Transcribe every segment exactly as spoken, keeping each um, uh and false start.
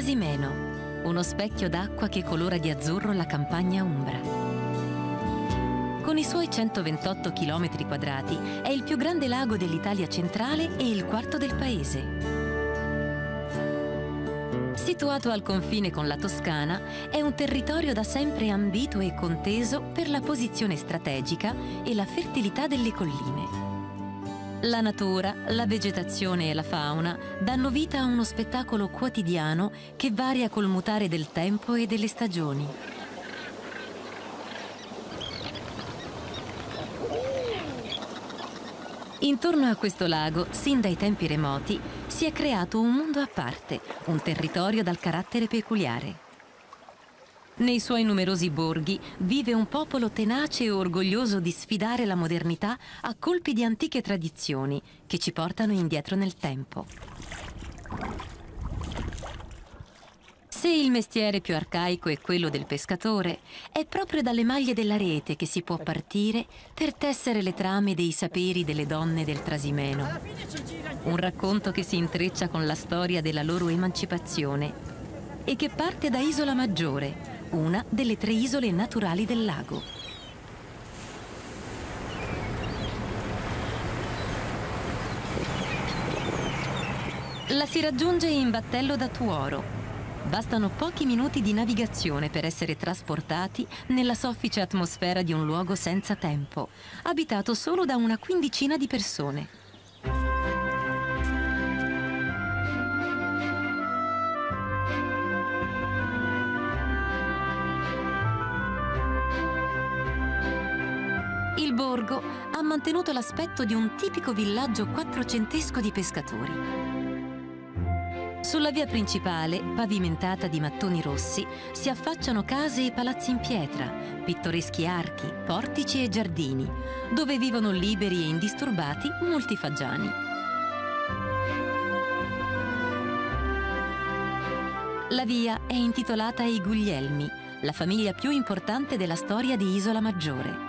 Trasimeno, uno specchio d'acqua che colora di azzurro la campagna umbra. Con i suoi centoventotto chilometri quadrati è il più grande lago dell'Italia centrale e il quarto del paese. Situato al confine con la Toscana, è un territorio da sempre ambito e conteso per la posizione strategica e la fertilità delle colline. La natura, la vegetazione e la fauna danno vita a uno spettacolo quotidiano che varia col mutare del tempo e delle stagioni. Intorno a questo lago, sin dai tempi remoti, si è creato un mondo a parte, un territorio dal carattere peculiare. Nei suoi numerosi borghi vive un popolo tenace e orgoglioso di sfidare la modernità a colpi di antiche tradizioni che ci portano indietro nel tempo. Se il mestiere più arcaico è quello del pescatore, è proprio dalle maglie della rete che si può partire per tessere le trame dei saperi delle donne del Trasimeno. Un racconto che si intreccia con la storia della loro emancipazione e che parte da Isola Maggiore, una delle tre isole naturali del lago. La si raggiunge in battello da Tuoro. Bastano pochi minuti di navigazione per essere trasportati nella soffice atmosfera di un luogo senza tempo, abitato solo da una quindicina di persone. Il borgo ha mantenuto l'aspetto di un tipico villaggio quattrocentesco di pescatori. Sulla via principale, pavimentata di mattoni rossi, si affacciano case e palazzi in pietra, pittoreschi archi, portici e giardini, dove vivono liberi e indisturbati molti fagiani. La via è intitolata ai Guglielmi, la famiglia più importante della storia di Isola Maggiore.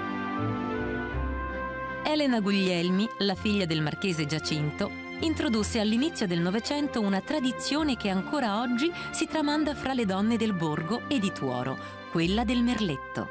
Elena Guglielmi, la figlia del marchese Giacinto, introdusse all'inizio del Novecento una tradizione che ancora oggi si tramanda fra le donne del borgo e di Tuoro, quella del merletto.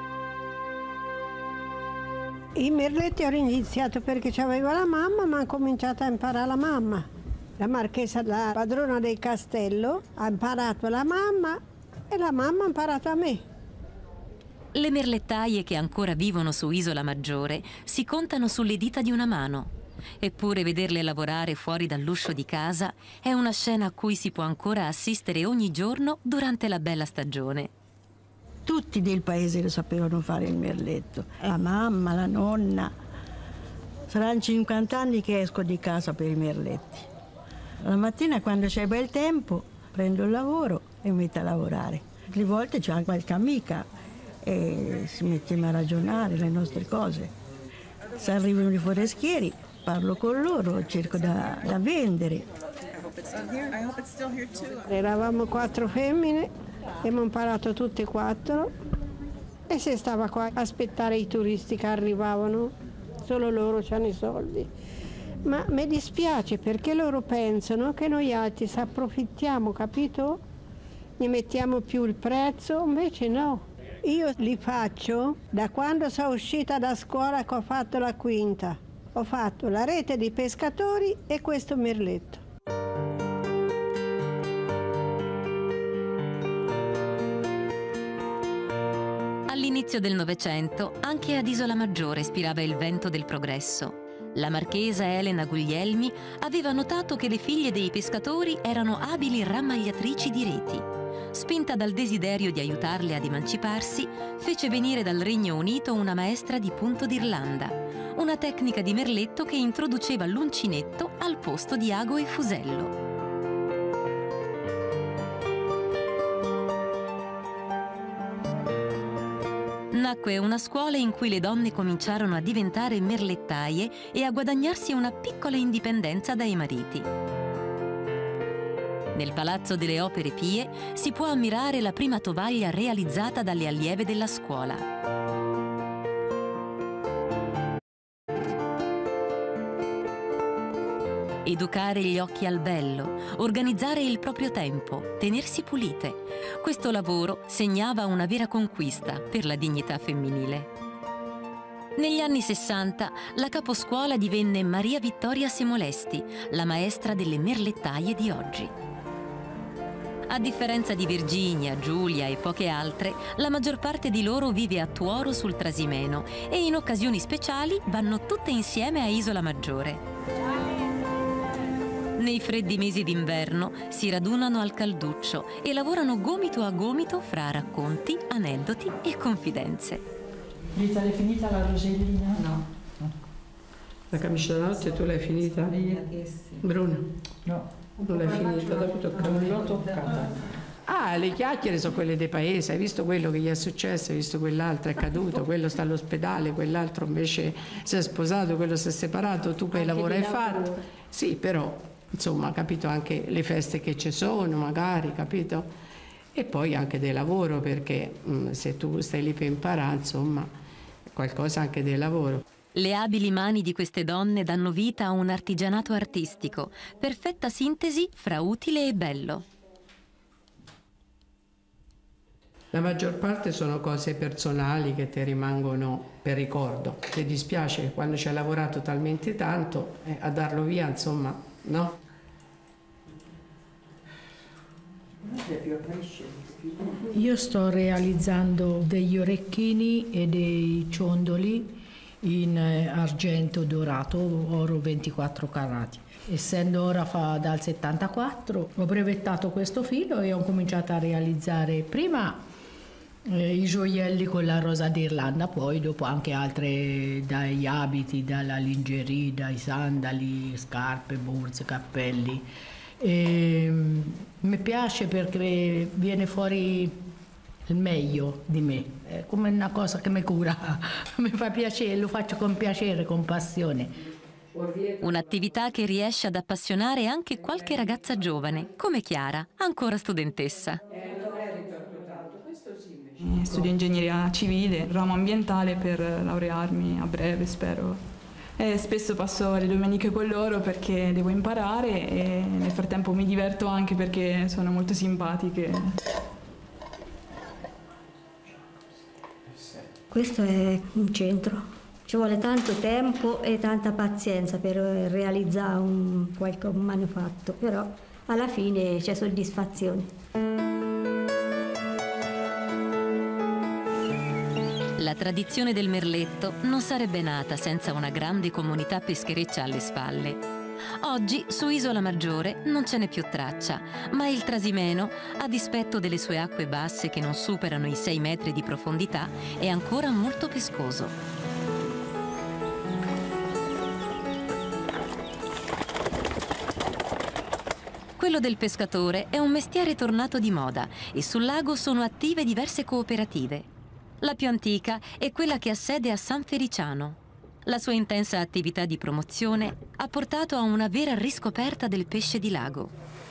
I merletti ho iniziato perché c'aveva la mamma, ma ho cominciato a imparare la mamma. La marchesa, la padrona del castello, ha imparato la mamma e la mamma ha imparato a me. Le merlettaie che ancora vivono su Isola Maggiore si contano sulle dita di una mano. Eppure vederle lavorare fuori dall'uscio di casa è una scena a cui si può ancora assistere ogni giorno durante la bella stagione. Tutti del paese lo sapevano fare il merletto. La mamma, la nonna. Saranno cinquanta anni che esco di casa per i merletti. La mattina quando c'è bel tempo prendo il lavoro e mi metto a lavorare. Le volte c'è anche qualche amica e si mettiamo a ragionare le nostre cose. Se arrivano i forestieri, parlo con loro, cerco da, da vendere. Eravamo quattro femmine, abbiamo imparato tutte e quattro e si stava qua a aspettare i turisti che arrivavano, solo loro hanno i soldi. Ma mi dispiace perché loro pensano che noi altri si approfittiamo, capito? Ne mettiamo più il prezzo, invece no. Io li faccio da quando sono uscita da scuola che ho fatto la quinta. Ho fatto la rete di pescatori e questo merletto. All'inizio del Novecento anche ad Isola Maggiore spirava il vento del progresso. La marchesa Elena Guglielmi aveva notato che le figlie dei pescatori erano abili rammagliatrici di reti. Spinta dal desiderio di aiutarle ad emanciparsi, fece venire dal Regno Unito una maestra di punto d'Irlanda, una tecnica di merletto che introduceva l'uncinetto al posto di ago e fusello. Nacque una scuola in cui le donne cominciarono a diventare merlettaie e a guadagnarsi una piccola indipendenza dai mariti. Nel Palazzo delle Opere Pie si può ammirare la prima tovaglia realizzata dalle allieve della scuola. educare gli occhi al bello, organizzare il proprio tempo, tenersi pulite. Questo lavoro segnava una vera conquista per la dignità femminile. Negli anni sessanta la caposcuola divenne Maria Vittoria Semolesti, la maestra delle merlettaie di oggi. A differenza di Virginia, Giulia e poche altre, la maggior parte di loro vive a Tuoro sul Trasimeno e in occasioni speciali vanno tutte insieme a Isola Maggiore. Nei freddi mesi d'inverno si radunano al calduccio e lavorano gomito a gomito fra racconti, aneddoti e confidenze. Rita, l'hai finita la rosellina? No. no. La camicia da notte tu l'hai finita? Bruno? No. Non l'hai finita, dopo toccata. Non l'ho toccata. Ah, le chiacchiere sono quelle dei paesi, hai visto quello che gli è successo, hai visto quell'altro è caduto, quello sta all'ospedale, quell'altro invece si è sposato, quello si è separato, tu quel lavoro hai fatto. Sì, però, insomma, capito, anche le feste che ci sono, magari, capito? E poi anche del lavoro, perché mh, se tu stai lì per imparare, insomma, qualcosa anche del lavoro. Le abili mani di queste donne danno vita a un artigianato artistico, perfetta sintesi fra utile e bello. La maggior parte sono cose personali che ti rimangono per ricordo. Ti dispiace che quando ci hai lavorato talmente tanto, eh, a darlo via, insomma, no? Io sto realizzando degli orecchini e dei ciondoli in argento dorato, oro ventiquattro carati. Essendo ora fa dal settantaquattro, ho brevettato questo filo e ho cominciato a realizzare prima eh, i gioielli con la rosa d'Irlanda, poi dopo anche altre, dagli abiti, dalla lingerie, dai sandali, scarpe, borse, cappelli. E, mi piace perché viene fuori il meglio di me, è come una cosa che mi cura, mi fa piacere, lo faccio con piacere, con passione. Un'attività che riesce ad appassionare anche qualche ragazza giovane, come Chiara, ancora studentessa. Studio ingegneria civile, ramo ambientale, per laurearmi a breve, spero. E spesso passo le domeniche con loro perché devo imparare e nel frattempo mi diverto anche perché sono molto simpatiche. Questo è un centro, ci vuole tanto tempo e tanta pazienza per realizzare un, qualche manufatto, però alla fine c'è soddisfazione. La tradizione del merletto non sarebbe nata senza una grande comunità peschereccia alle spalle. Oggi su Isola Maggiore non ce n'è più traccia, ma il Trasimeno, a dispetto delle sue acque basse che non superano i sei metri di profondità, è ancora molto pescoso. Quello del pescatore è un mestiere tornato di moda e sul lago sono attive diverse cooperative. La più antica è quella che ha sede a San Feliciano. La sua intensa attività di promozione ha portato a una vera riscoperta del pesce di lago.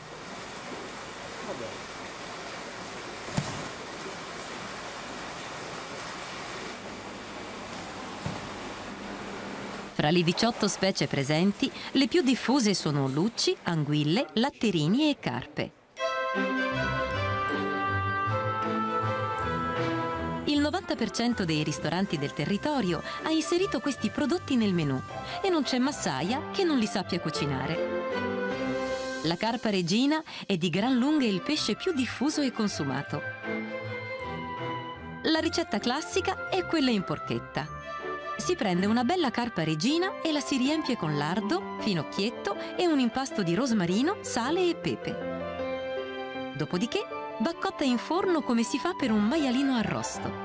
Fra le diciotto specie presenti, le più diffuse sono lucci, anguille, latterini e carpe. Il novanta per cento dei ristoranti del territorio ha inserito questi prodotti nel menù e non c'è massaia che non li sappia cucinare. La carpa regina è di gran lunga il pesce più diffuso e consumato. La ricetta classica è quella in porchetta. Si prende una bella carpa regina e la si riempie con lardo, finocchietto e un impasto di rosmarino, sale e pepe. Dopodiché va cotta in forno come si fa per un maialino arrosto.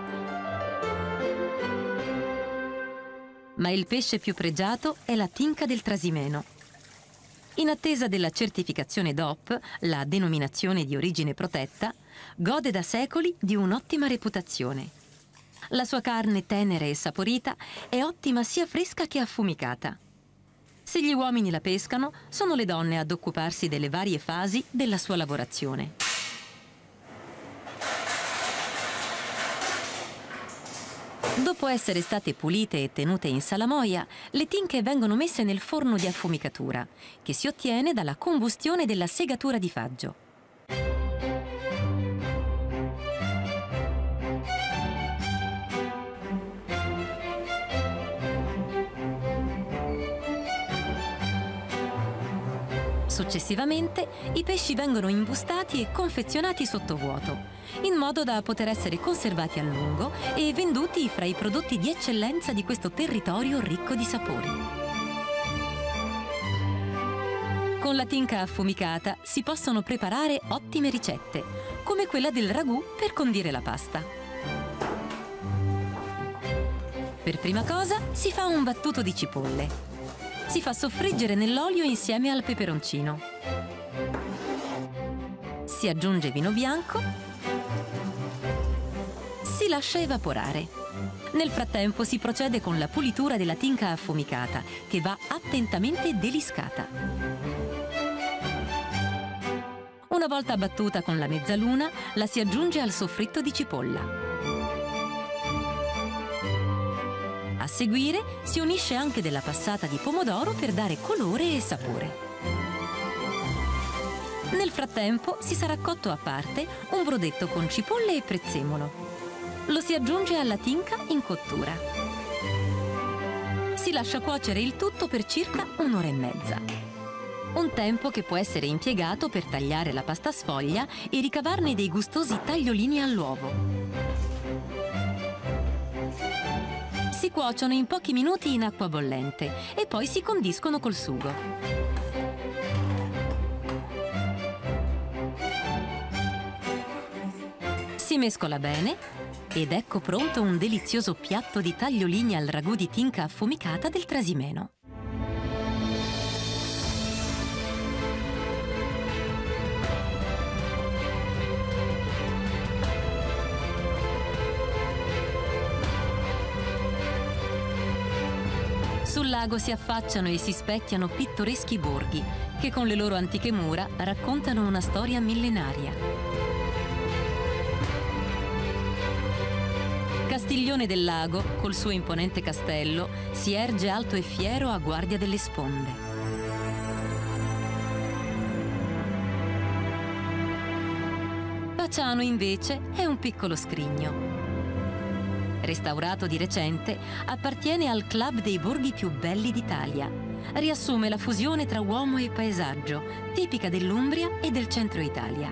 Ma il pesce più pregiato è la tinca del Trasimeno. In attesa della certificazione D O P, la denominazione di origine protetta, gode da secoli di un'ottima reputazione. La sua carne tenera e saporita è ottima sia fresca che affumicata. Se gli uomini la pescano, sono le donne ad occuparsi delle varie fasi della sua lavorazione. Dopo Dopo essere state pulite e tenute in salamoia, le tinche vengono messe nel forno di affumicatura, che si ottiene dalla combustione della segatura di faggio. Successivamente, i pesci vengono imbustati e confezionati sottovuoto, in modo da poter essere conservati a lungo e venduti fra i prodotti di eccellenza di questo territorio ricco di sapori. Con la tinca affumicata si possono preparare ottime ricette, come quella del ragù per condire la pasta. Per prima cosa si fa un battuto di cipolle. Si fa soffriggere nell'olio insieme al peperoncino. Si aggiunge vino bianco. Si lascia evaporare. Nel frattempo si procede con la pulitura della tinca affumicata, che va attentamente deliscata. Una volta battuta con la mezzaluna, la si aggiunge al soffritto di cipolla. A seguire si unisce anche della passata di pomodoro per dare colore e sapore. Nel frattempo si sarà cotto a parte un brodetto con cipolle e prezzemolo. Lo si aggiunge alla tinca in cottura. Si lascia cuocere il tutto per circa un'ora e mezza. Un tempo che può essere impiegato per tagliare la pasta sfoglia e ricavarne dei gustosi tagliolini all'uovo. Si cuociono in pochi minuti in acqua bollente e poi si condiscono col sugo. Si mescola bene ed ecco pronto un delizioso piatto di tagliolini al ragù di tinca affumicata del Trasimeno. Sul lago si affacciano e si specchiano pittoreschi borghi che con le loro antiche mura raccontano una storia millenaria. Castiglione del Lago, col suo imponente castello, si erge alto e fiero a guardia delle sponde. Paciano, invece, è un piccolo scrigno. Restaurato di recente, appartiene al club dei borghi più belli d'Italia. Riassume la fusione tra uomo e paesaggio, tipica dell'Umbria e del centro Italia.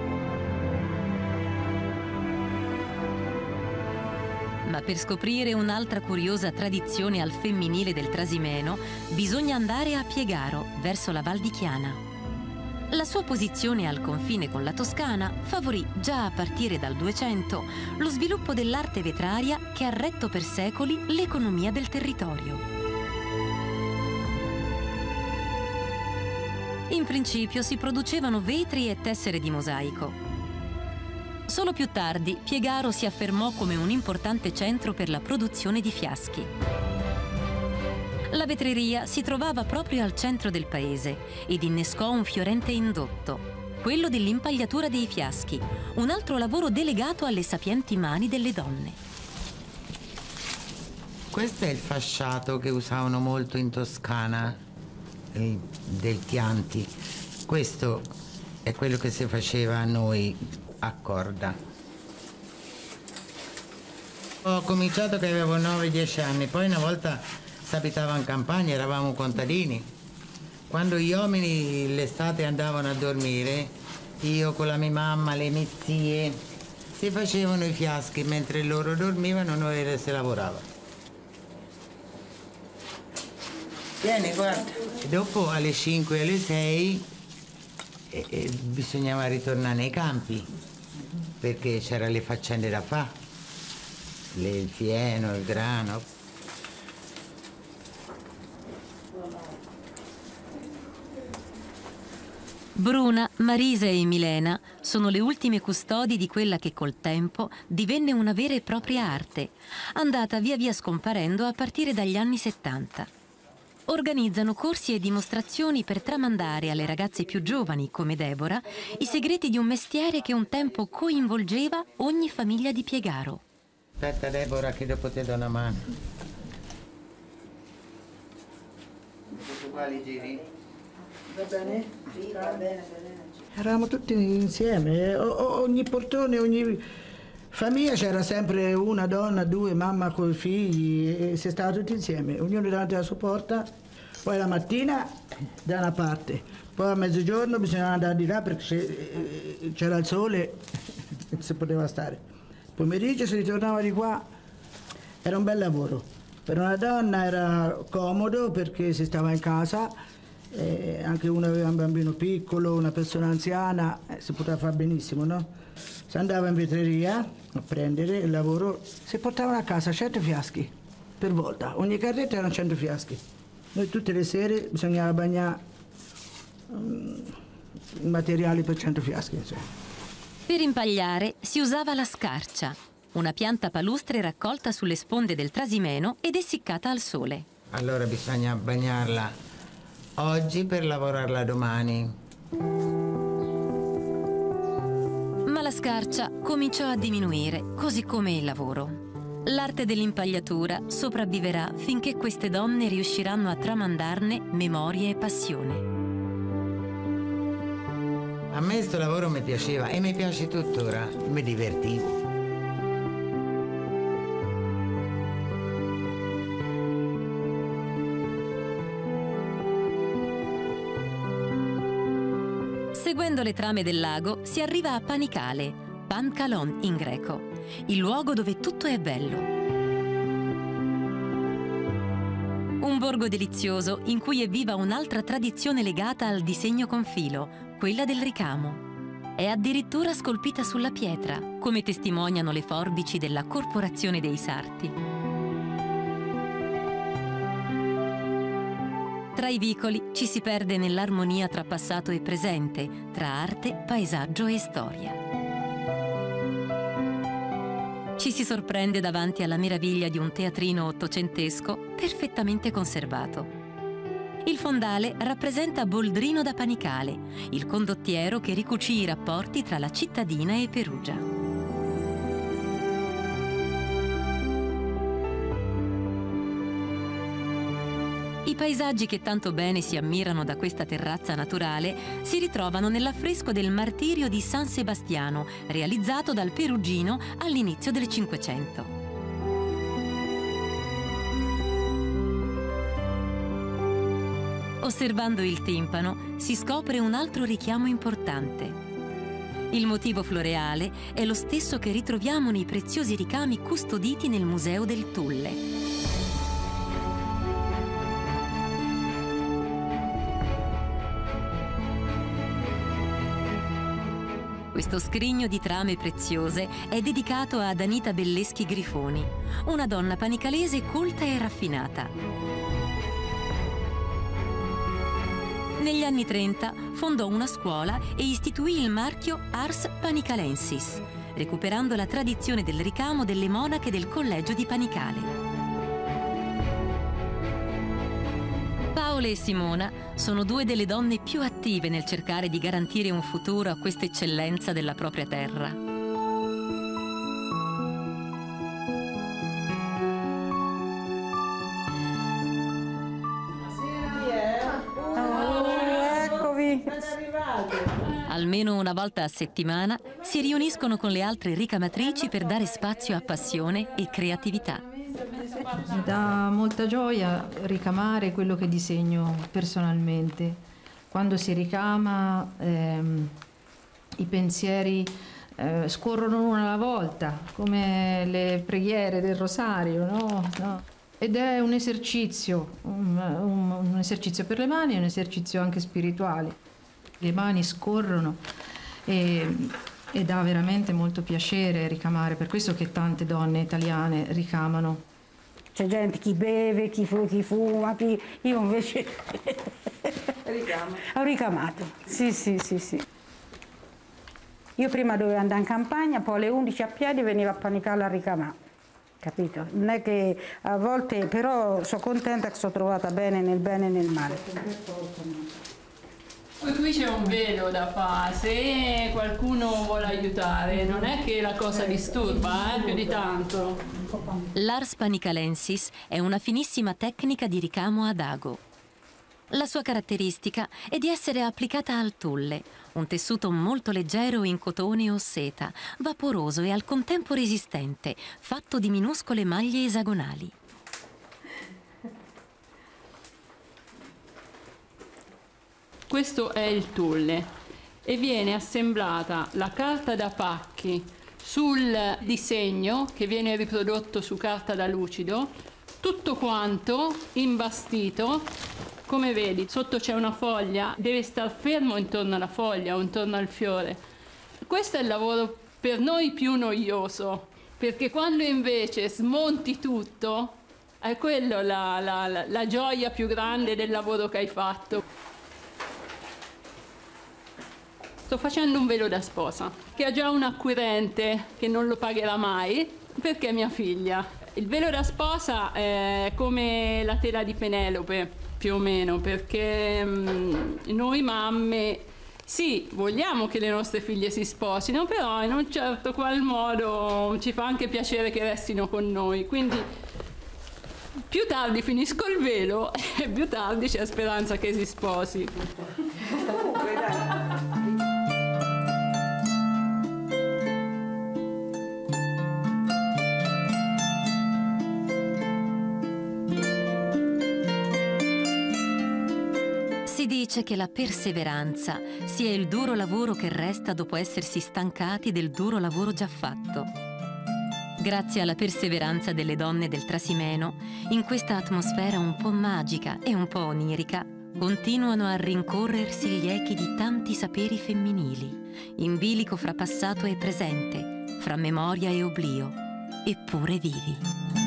Ma per scoprire un'altra curiosa tradizione al femminile del Trasimeno, bisogna andare a Piegaro, verso la Val di Chiana. La sua posizione al confine con la Toscana favorì già a partire dal Duecento lo sviluppo dell'arte vetraria che ha retto per secoli l'economia del territorio. In principio si producevano vetri e tessere di mosaico. Solo più tardi Piegaro si affermò come un importante centro per la produzione di fiaschi. La vetreria si trovava proprio al centro del paese ed innescò un fiorente indotto, quello dell'impagliatura dei fiaschi, un altro lavoro delegato alle sapienti mani delle donne. Questo è il fasciato che usavano molto in Toscana, il, del Chianti. Questo è quello che si faceva a noi a corda. Ho cominciato che avevo nove dieci anni, poi una volta abitavo in campagna, eravamo contadini. Quando gli uomini l'estate andavano a dormire, io con la mia mamma, le mie zie, si facevano i fiaschi, mentre loro dormivano noi si lavorava. Vieni, guarda. E dopo alle cinque e alle sei e, e bisognava ritornare nei campi, perché c'erano le faccende da fare, il fieno, il grano. Bruna, Marisa e Milena sono le ultime custodi di quella che col tempo divenne una vera e propria arte, andata via via scomparendo a partire dagli anni settanta. Organizzano corsi e dimostrazioni per tramandare alle ragazze più giovani, come Deborah, i segreti di un mestiere che un tempo coinvolgeva ogni famiglia di Piegaro. Aspetta Deborah che dopo ti do una mano. Quali giri? Va bene? Sì, va bene, va bene. Eravamo tutti insieme, o, ogni portone, ogni famiglia c'era sempre una donna, due, mamma con i figli, e si stava tutti insieme, ognuno davanti alla sua porta, poi la mattina da una parte, poi a mezzogiorno bisognava andare di là perché c'era il sole e non si poteva stare. Pomeriggio si ritornava di qua, era un bel lavoro. Per una donna era comodo perché si stava in casa, eh, anche uno aveva un bambino piccolo, una persona anziana, eh, si poteva fare benissimo, no? Si andava in vetreria a prendere il lavoro, si portavano a casa cento fiaschi per volta, ogni carretta erano cento fiaschi. Noi tutte le sere bisognava bagnare um, i materiali per cento fiaschi, insomma. Per impagliare si usava la scarcia, una pianta palustre raccolta sulle sponde del Trasimeno ed essiccata al sole. Allora bisogna bagnarla oggi per lavorarla domani. Ma la scarcia cominciò a diminuire, così come il lavoro. L'arte dell'impagliatura sopravviverà finché queste donne riusciranno a tramandarne memorie e passione. A me questo lavoro mi piaceva e mi piace tuttora, mi divertivo. Seguendo le trame del lago si arriva a Panicale, Pankalon in greco, il luogo dove tutto è bello. Un borgo delizioso in cui è viva un'altra tradizione legata al disegno con filo, quella del ricamo. È addirittura scolpita sulla pietra, come testimoniano le forbici della Corporazione dei Sarti. Tra i vicoli ci si perde nell'armonia tra passato e presente, tra arte, paesaggio e storia. Ci si sorprende davanti alla meraviglia di un teatrino ottocentesco perfettamente conservato. Il fondale rappresenta Boldrino da Panicale, il condottiero che ricucì i rapporti tra la cittadina e Perugia. I paesaggi che tanto bene si ammirano da questa terrazza naturale si ritrovano nell'affresco del Martirio di San Sebastiano, realizzato dal Perugino all'inizio del Cinquecento. Osservando il timpano si scopre un altro richiamo importante. Il motivo floreale è lo stesso che ritroviamo nei preziosi ricami custoditi nel Museo del Tulle. Questo scrigno di trame preziose è dedicato ad Anita Belleschi Grifoni, una donna panicalese colta e raffinata. Negli anni trenta fondò una scuola e istituì il marchio Ars Panicalensis, recuperando la tradizione del ricamo delle monache del collegio di Panicale. Paola e Simona sono due delle donne più attive nel cercare di garantire un futuro a questa eccellenza della propria terra. Almeno una volta a settimana si riuniscono con le altre ricamatrici per dare spazio a passione e creatività. Mi dà molta gioia ricamare quello che disegno personalmente. Quando si ricama ehm, i pensieri eh, scorrono uno alla volta, come le preghiere del rosario, no? No. Ed è un esercizio, un, un, un esercizio per le mani e un esercizio anche spirituale. Le mani scorrono e, e dà veramente molto piacere ricamare, per questo che tante donne italiane ricamano. C'è gente chi beve, chi, fu, chi fuma, chi... io invece ho ricamato. Sì, sì, sì, sì. Io prima dovevo andare in campagna, poi alle undici a piedi venivo a Panicale a ricamare, capito? Non è che a volte, però sono contenta che sono trovata bene nel bene e nel male. Qui c'è un velo da fare, se qualcuno vuole aiutare, non è che la cosa disturba, eh, più di tanto. L'ars panicalensis è una finissima tecnica di ricamo ad ago. La sua caratteristica è di essere applicata al tulle, un tessuto molto leggero in cotone o seta, vaporoso e al contempo resistente, fatto di minuscole maglie esagonali. Questo è il tulle e viene assemblata la carta da pacchi sul disegno che viene riprodotto su carta da lucido, tutto quanto imbastito. Come vedi, sotto c'è una foglia, deve star fermo intorno alla foglia o intorno al fiore. Questo è il lavoro per noi più noioso, perché quando invece smonti tutto, è quello la, la, la, la gioia più grande del lavoro che hai fatto. Sto facendo un velo da sposa, che ha già un acquirente che non lo pagherà mai, perché è mia figlia. Il velo da sposa è come la tela di Penelope, più o meno, perché mh, noi mamme, sì, vogliamo che le nostre figlie si sposino, però in un certo qual modo ci fa anche piacere che restino con noi. Quindi più tardi finisco il velo e più tardi c'è speranza che si sposi. Si dice che la perseveranza sia il duro lavoro che resta dopo essersi stancati del duro lavoro già fatto. Grazie alla perseveranza delle donne del Trasimeno, in questa atmosfera un po' magica e un po' onirica, continuano a rincorrersi gli echi di tanti saperi femminili, in bilico fra passato e presente, fra memoria e oblio, eppure vivi.